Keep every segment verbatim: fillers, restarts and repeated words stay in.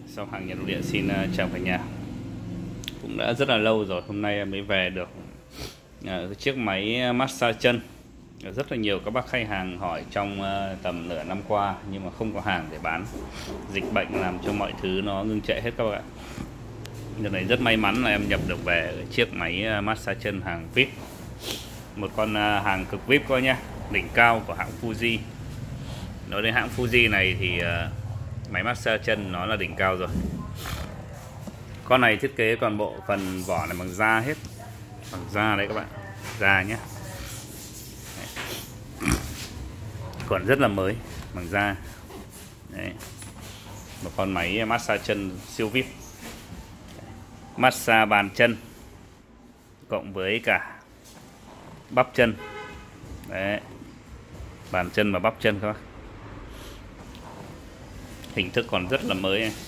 Shop hàng Nhật Nội Địa xin uh, chào cả nhà. Cũng đã rất là lâu rồi, hôm nay mới về được uh, chiếc máy massage chân. Rất là nhiều các bác khách hàng hỏi trong uh, tầm nửa năm qua nhưng mà không có hàng để bán. Dịch bệnh làm cho mọi thứ nó ngưng trệ hết các bạn. Lần này rất may mắn là em nhập được về chiếc máy massage chân hàng vê i pê. Một con uh, hàng cực vê i pê coi nhá, đỉnh cao của hãng Fuji. Nói đến hãng Fuji này thì uh, máy massage chân nó là đỉnh cao rồi. Con này thiết kế toàn bộ phần vỏ này bằng da hết, bằng da đấy các bạn, da nhé, còn rất là mới, bằng da đấy. Một con máy massage chân siêu vê i pê, massage bàn chân cộng với cả bắp chân đấy, bàn chân và bắp chân các bác. Hình thức còn rất là mới này.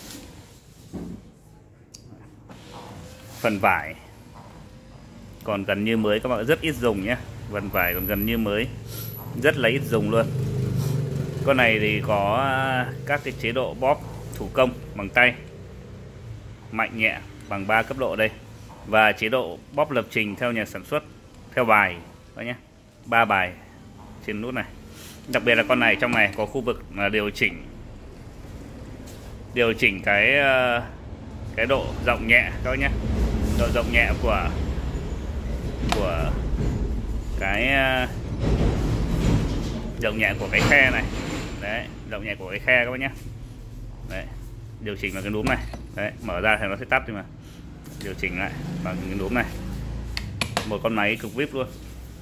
Phần vải còn gần như mới các bạn, rất ít dùng nhé. Phần vải còn gần như mới, rất là ít dùng luôn. Con này thì có các cái chế độ bóp thủ công bằng tay, mạnh nhẹ bằng ba cấp độ đây, và chế độ bóp lập trình theo nhà sản xuất, theo bài đó nhé, ba bài trên nút này. Đặc biệt là con này, trong này có khu vực là điều chỉnh điều chỉnh cái cái độ rộng nhẹ các nhé, độ rộng nhẹ của của cái rộng nhẹ của cái khe này đấy, rộng nhẹ của cái khe các bác nhé. Đấy, điều chỉnh vào cái núm này đấy, mở ra thì nó sẽ tắt đi mà, điều chỉnh lại bằng cái núm này. Một con máy cực vê i pê luôn.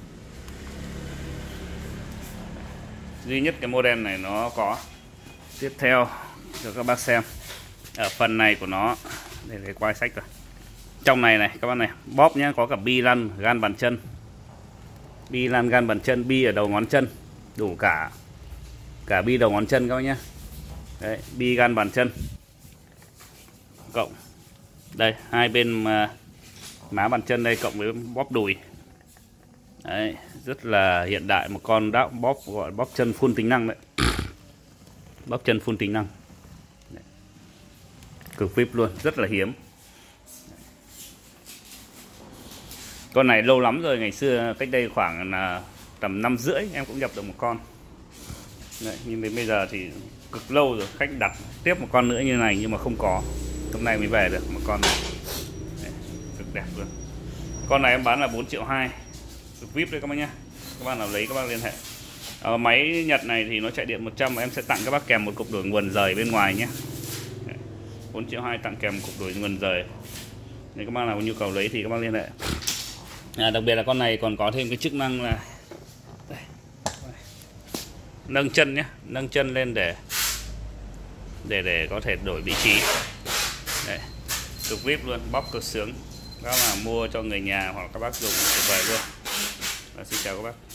Duy nhất cái model này nó có. Tiếp theo cho các bác xem ở phần này của nó, đây là cái quai sách rồi. Trong này này các bác này, bóp nhá, có cả bi lăn gan bàn chân, bi lăn gan bàn chân, bi ở đầu ngón chân, đủ cả cả bi đầu ngón chân các bác nhá. Đấy, bi gan bàn chân cộng đây hai bên má bàn chân đây, cộng với bóp đùi. Đấy, rất là hiện đại, một con đã bóp gọi bóp chân full tính năng đấy. Bóp chân full tính năng đấy. Cực vê i pê luôn, rất là hiếm. Con này lâu lắm rồi, ngày xưa cách đây khoảng là tầm năm rưỡi em cũng nhập được một con đấy, nhưng đến bây giờ thì cực lâu rồi, khách đặt tiếp một con nữa như này nhưng mà không có. Hôm nay mới về được một con này đấy, cực đẹp luôn. Con này em bán là bốn triệu hai, cực vê i pê đấy các bác nhá. Các bạn nào lấy các bác liên hệ. À, máy Nhật này thì nó chạy điện một trăm, em sẽ tặng các bác kèm một cục đổi nguồn rời bên ngoài nhé. bốn triệu hai tặng kèm cục đổi nguồn rời. Nếu các bác nào có nhu cầu lấy thì các bác liên hệ. À, đặc biệt là con này còn có thêm cái chức năng là đây, nâng chân nhé, nâng chân lên để để để có thể đổi vị trí. Đấy, cực vê i pê luôn, bóp cực sướng. Các bác nào mua cho người nhà hoặc các bác dùng tuyệt vời luôn. À, xin chào các bác.